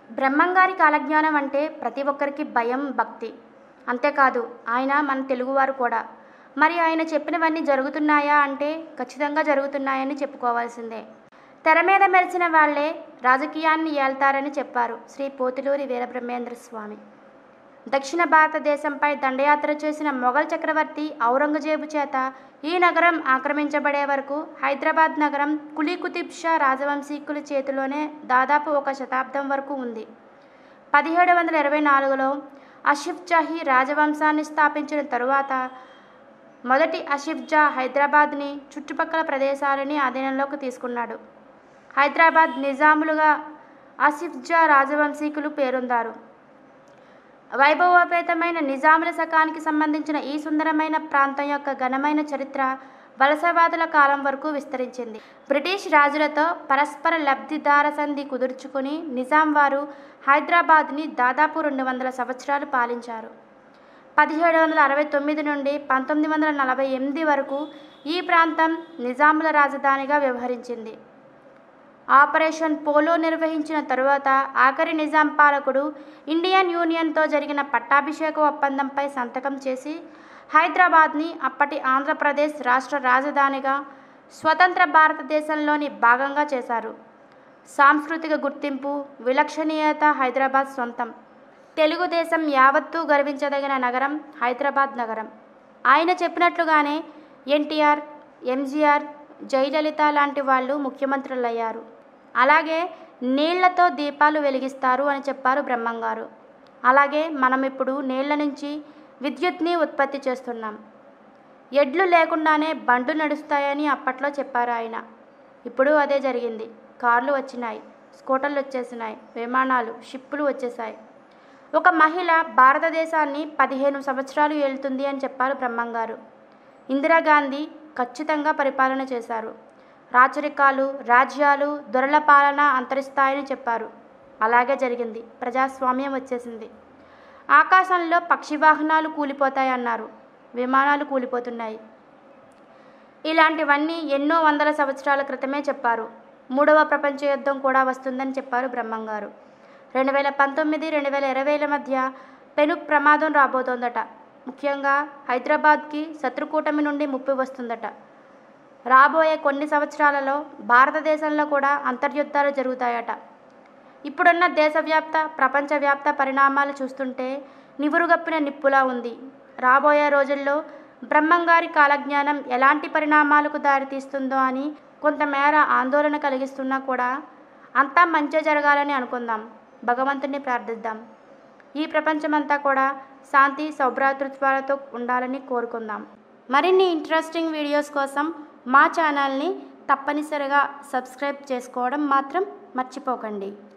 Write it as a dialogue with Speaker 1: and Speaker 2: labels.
Speaker 1: బ్రహ్మంగారి కాలజ్ఞానం అంటే ప్రతి ఒక్కరికి భయం, భక్తి. అంతేకాదు ఆయన మన తెలుగువారు కూడా. మరి ఆయన చెప్పినవన్నీ జరుగుతున్నాయా అంటే ఖచ్చితంగా జరుగుతున్నాయని చెప్పుకోవాల్సిందే. తెర మీద మెరిసిన వాళ్లే రాజకీయాన్ని ఏల్తారని చెప్పారు శ్రీ పోతులూరి వీరబ్రహ్మేంద్ర స్వామి. దక్షిణ భారతదేశంపై దండయాత్ర చేసిన మొఘల్ చక్రవర్తి ఔరంగజేబు చేత ఈ నగరం ఆక్రమించబడే వరకు హైదరాబాద్ నగరం కులీ కుతుబ్ షా రాజవంశీకుల చేతిలోనే దాదాపు 1 శతాబ్దం వరకు ఉంది. 1724లో ఆసిఫ్ జాహీ రాజవంశాన్ని స్థాపించిన తరువాత మొదటి ఆసిఫ్ జా హైదరాబాద్ని చుట్టుపక్కల ప్రదేశాలని ఆధీనంలోకి తీసుకున్నాడు. హైదరాబాద్ నిజాములుగా ఆసిఫ్ జా రాజవంశీకులు పేరొందారు. వైభవోపేతమైన నిజాముల శకానికి సంబంధించిన ఈ సుందరమైన ప్రాంతం యొక్క ఘనమైన చరిత్ర వలసవాదుల కాలం వరకు విస్తరించింది. బ్రిటిష్ రాజులతో పరస్పర లబ్ధిదార సంధి కుదుర్చుకుని నిజాం వారు హైదరాబాద్ని దాదాపు 200 సంవత్సరాలు పాలించారు. 1769 నుండి 1948 వరకు ఈ ప్రాంతం నిజాముల రాజధానిగా వ్యవహరించింది. ఆపరేషన్ పోలో నిర్వహించిన తరువాత ఆఖరి నిజాం పాలకుడు ఇండియన్ యూనియన్తో జరిగిన పట్టాభిషేక ఒప్పందంపై సంతకం చేసి హైదరాబాద్ని అప్పటి ఆంధ్రప్రదేశ్ రాష్ట్ర రాజధానిగా స్వతంత్ర భారతదేశంలోని భాగంగా చేశారు. సాంస్కృతిక గుర్తింపు, విలక్షణీయత హైదరాబాద్ సొంతం. తెలుగుదేశం యావత్తూ గర్వించదగిన నగరం హైదరాబాద్ నగరం. ఆయన చెప్పినట్లుగానే ఎన్టీఆర్, ఎంజీఆర్, జయలలిత లాంటి వాళ్ళు ముఖ్యమంత్రులయ్యారు. అలాగే నీళ్లతో దీపాలు వెలిగిస్తారు అని చెప్పారు బ్రహ్మంగారు. అలాగే మనం ఇప్పుడు నీళ్ల నుంచి విద్యుత్ని ఉత్పత్తి చేస్తున్నాం. ఎడ్లు లేకుండానే బండ్లు నడుస్తాయని అప్పట్లో చెప్పారు ఆయన. ఇప్పుడు అదే జరిగింది. కార్లు వచ్చినాయి, స్కూటర్లు వచ్చేసినాయి, విమానాలు, షిప్పులు వచ్చేసాయి. ఒక మహిళ భారతదేశాన్ని 15 సంవత్సరాలు ఏలుతుంది అని చెప్పారు బ్రహ్మంగారు. ఇందిరాగాంధీ ఖచ్చితంగా పరిపాలన చేశారు. రాచరికాలు, రాజ్యాలు, దొరల పాలన అంతరిస్తాయని చెప్పారు. అలాగే జరిగింది. ప్రజాస్వామ్యం వచ్చేసింది. ఆకాశంలో పక్షి వాహనాలు కూలిపోతాయన్నారు, విమానాలు కూలిపోతున్నాయి. ఇలాంటివన్నీ ఎన్నో వందల సంవత్సరాల క్రితమే చెప్పారు. 3వ ప్రపంచ యుద్ధం కూడా వస్తుందని చెప్పారు బ్రహ్మంగారు. 2019-2020ల మధ్య పెను ప్రమాదం రాబోతోందట. ముఖ్యంగా హైదరాబాద్కి శత్రుకూటమి నుండి ముప్పు వస్తుందట. రాబోయే కొన్ని సంవత్సరాలలో భారతదేశంలో కూడా అంతర్యుద్ధాలు జరుగుతాయట. ఇప్పుడున్న దేశవ్యాప్త, ప్రపంచవ్యాప్త పరిణామాలు చూస్తుంటే నివురుగప్పిన నిప్పులా ఉంది. రాబోయే రోజుల్లో బ్రహ్మంగారి కాలజ్ఞానం ఎలాంటి పరిణామాలకు దారితీస్తుందో అని కొంతమేర ఆందోళన కలిగిస్తున్నా కూడా అంతా మంచి జరగాలని అనుకుందాం. భగవంతుని ప్రార్థిద్దాం. ఈ ప్రపంచమంతా కూడా శాంతి, సౌభ్రాతృత్వాలతో ఉండాలని కోరుకుందాం. మరిన్ని ఇంట్రెస్టింగ్ వీడియోస్ కోసం మా ఛానల్ని తప్పనిసరిగా సబ్స్క్రైబ్ చేసుకోవడం మాత్రం మర్చిపోకండి.